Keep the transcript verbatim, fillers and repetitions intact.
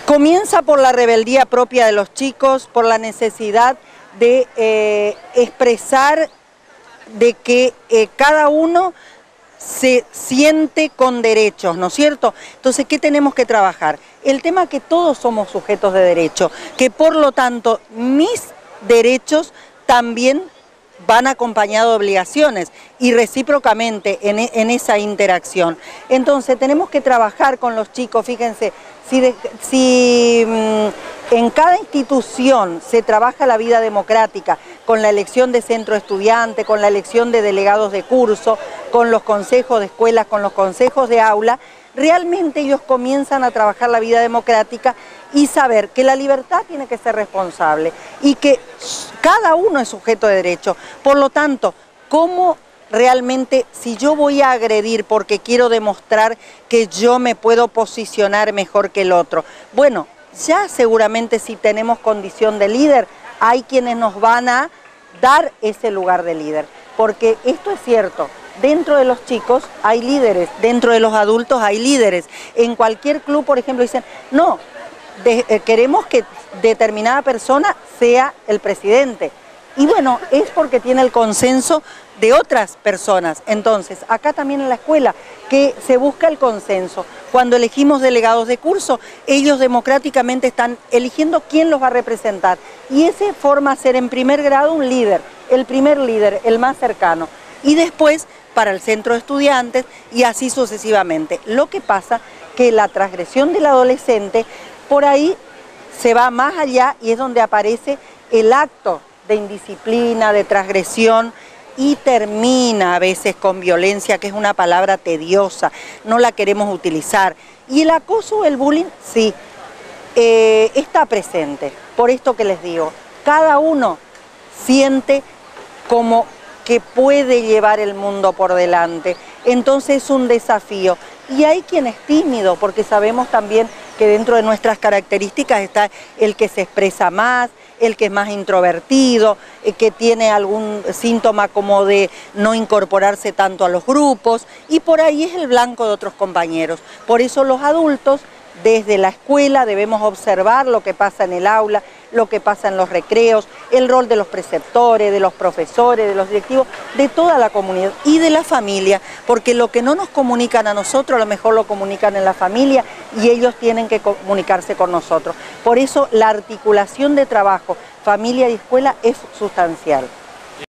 Comienza por la rebeldía propia de los chicos, por la necesidad de eh, expresar de que eh, cada uno se siente con derechos, ¿no es cierto? Entonces, ¿qué tenemos que trabajar? El tema que todos somos sujetos de derecho, que por lo tanto mis derechos también van acompañados de obligaciones y recíprocamente en, en esa interacción. Entonces tenemos que trabajar con los chicos, fíjense, si, de, si mmm, en cada institución se trabaja la vida democrática, con la elección de centro estudiante, con la elección de delegados de curso, con los consejos de escuelas, con los consejos de aula, realmente ellos comienzan a trabajar la vida democrática y saber que la libertad tiene que ser responsable y que cada uno es sujeto de derecho. Por lo tanto, ¿cómo realmente, si yo voy a agredir porque quiero demostrar que yo me puedo posicionar mejor que el otro? Bueno, ya seguramente si tenemos condición de líder, hay quienes nos van a dar ese lugar de líder, porque esto es cierto. Dentro de los chicos hay líderes, dentro de los adultos hay líderes. En cualquier club, por ejemplo, dicen, no, de, eh, queremos que determinada persona sea el presidente. Y bueno, es porque tiene el consenso de otras personas. Entonces, acá también en la escuela, que se busca el consenso. Cuando elegimos delegados de curso, ellos democráticamente están eligiendo quién los va a representar. Y ese forma a ser en primer grado un líder, el primer líder, el más cercano. Y después para el centro de estudiantes y así sucesivamente. Lo que pasa que la transgresión del adolescente por ahí se va más allá y es donde aparece el acto de indisciplina, de transgresión y termina a veces con violencia, que es una palabra tediosa, no la queremos utilizar. Y el acoso, el bullying, sí, eh, está presente. Por esto que les digo, cada uno siente como que puede llevar el mundo por delante. Entonces es un desafío. Y hay quien es tímido, porque sabemos también que dentro de nuestras características está el que se expresa más, el que es más introvertido, el que tiene algún síntoma como de no incorporarse tanto a los grupos, y por ahí es el blanco de otros compañeros. Por eso los adultos, desde la escuela, debemos observar lo que pasa en el aula, lo que pasa en los recreos, el rol de los preceptores, de los profesores, de los directivos, de toda la comunidad y de la familia, porque lo que no nos comunican a nosotros, a lo mejor lo comunican en la familia y ellos tienen que comunicarse con nosotros. Por eso la articulación de trabajo, familia y escuela es sustancial.